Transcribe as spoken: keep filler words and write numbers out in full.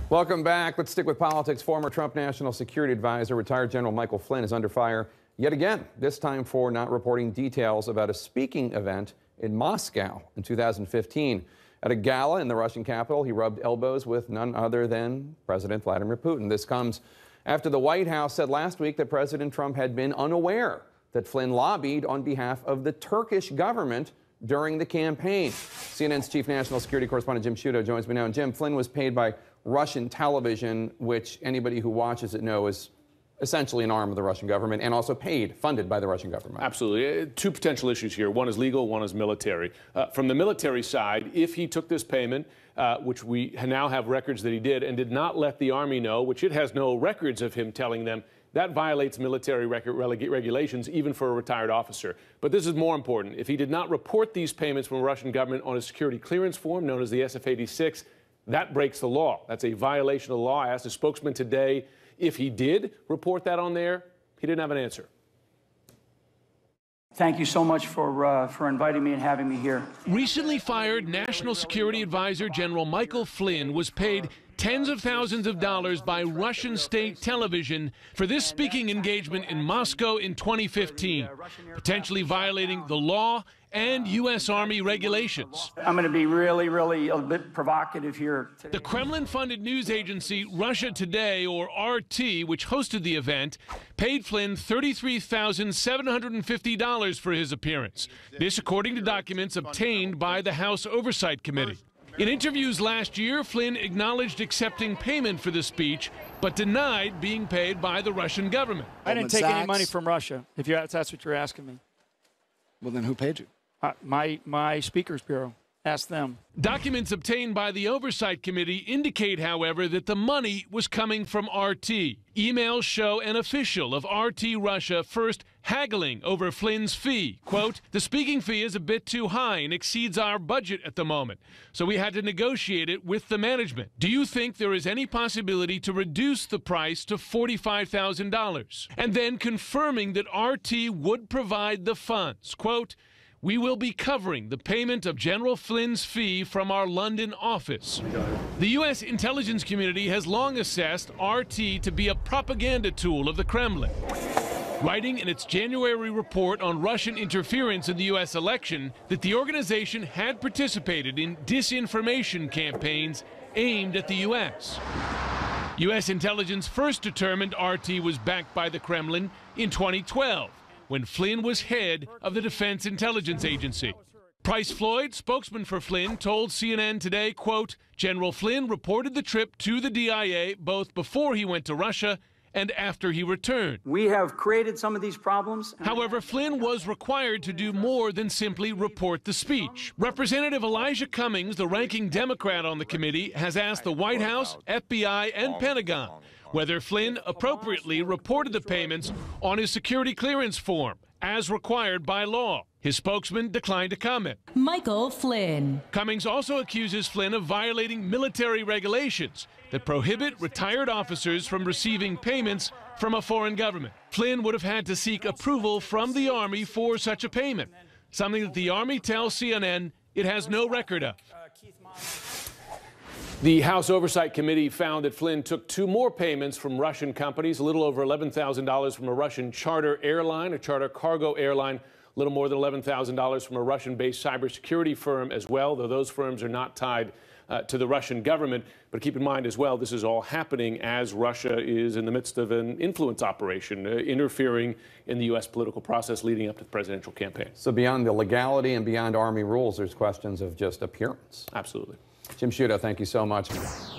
Welcome back. Let's stick with politics. Former Trump National Security Advisor, retired General Michael Flynn, is under fire yet again, this time for not reporting details about a speaking event in Moscow in two thousand fifteen. At a gala in the Russian capital, he rubbed elbows with none other than President Vladimir Putin. This comes after the White House said last week that President Trump had been unaware that Flynn lobbied on behalf of the Turkish government during the campaign. C N N's chief national security correspondent Jim Sciutto joins me now. And Jim, Flynn was paid by Russian television, which anybody who watches it knows is essentially an arm of the Russian government, and also paid, funded by the Russian government. Absolutely. Uh, two potential issues here. One is legal, one is military. Uh, from the military side, if he took this payment, uh, which we now have records that he did, and did not let the Army know, which it has no records of him telling them, that violates military record regulations, even for a retired officer. But this is more important. If he did not report these payments from the Russian government on a security clearance form, known as the S F eighty-six, that breaks the law. That's a violation of the law. I asked a spokesman today if he did report that on there. He didn't have an answer. Thank you so much for, uh, for inviting me and having me here. Recently fired National Security Advisor General Michael Flynn was paid tens of thousands of dollars by Russian state television for this speaking engagement in Moscow in twenty fifteen, potentially violating the law and U S Army regulations. I'm going to be really, really a bit provocative here today. The Kremlin-funded news agency Russia Today, or R T, which hosted the event, paid Flynn thirty-three thousand seven hundred fifty dollars for his appearance. This according to documents obtained by the House Oversight Committee. In interviews last year, Flynn acknowledged accepting payment for the speech, but denied being paid by the Russian government. I didn't take any money from Russia, if, you, if that's what you're asking me. Well, then who paid you? Uh, my, my Speakers Bureau. Ask them. Documents obtained by the Oversight Committee indicate, however, that the money was coming from R T. Emails show an official of R T Russia first haggling over Flynn's fee. Quote, "The speaking fee is a bit too high and exceeds our budget at the moment, so we had to negotiate it with the management. Do you think there is any possibility to reduce the price to forty-five thousand dollars? And then confirming that R T would provide the funds. Quote, "We will be covering the payment of General Flynn's fee from our London office." The U S intelligence community has long assessed R T to be a propaganda tool of the Kremlin. Writing in its January report on Russian interference in the U S election that the organization had participated in disinformation campaigns aimed at the U S. U S intelligence first determined R T was backed by the Kremlin in twenty twelve. When Flynn was head of the Defense Intelligence Agency. Price Floyd, spokesman for Flynn, told C N N today, quote, "General Flynn reported the trip to the D I A both before he went to Russia and after he returned." We have created some of these problems. However, Flynn was required to do more than simply report the speech. Representative Elijah Cummings, the ranking Democrat on the committee, has asked the White House, F B I, and Pentagon whether Flynn appropriately reported the payments on his security clearance form, as required by law. His spokesman declined to comment. Michael Flynn. Cummings also accuses Flynn of violating military regulations that prohibit retired officers from receiving payments from a foreign government. Flynn would have had to seek approval from the Army for such a payment, something that the Army tells C N N it has no record of. The House Oversight Committee found that Flynn took two more payments from Russian companies, a little over eleven thousand dollars from a Russian charter airline, a charter cargo airline, a little more than eleven thousand dollars from a Russian-based cybersecurity firm as well, though those firms are not tied uh, to the Russian government. But keep in mind as well, this is all happening as Russia is in the midst of an influence operation, uh, interfering in the U S political process leading up to the presidential campaign. So beyond the legality and beyond Army rules, there's questions of just appearance. Absolutely. Jim Sciutto, thank you so much.